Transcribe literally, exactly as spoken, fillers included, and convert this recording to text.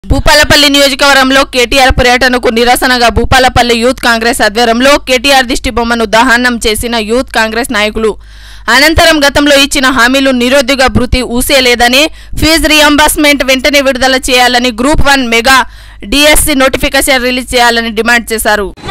భూపాలపల్లి నియోజకవర్గంలో కేటీఆర్ పర్యటనకు నిరసనగా భూపాలపల్లి యూత్ కాంగ్రెస్ ఆధ్వర్యంలో కేటీఆర్ దిష్టి బొమ్మను దహనం చేసిన యూత్ కాంగ్రెస్ నాయకులు అనంతరం గతంలో ఇచ్చిన హామీలు నిరుద్యోగ భృతి ఊసేలేదని ఫీజు రియంబర్స్మెంట్ వెంటనే విడుదల చేయాలని group one mega DSC notification release చేయాలని డిమాండ్ చేశారు।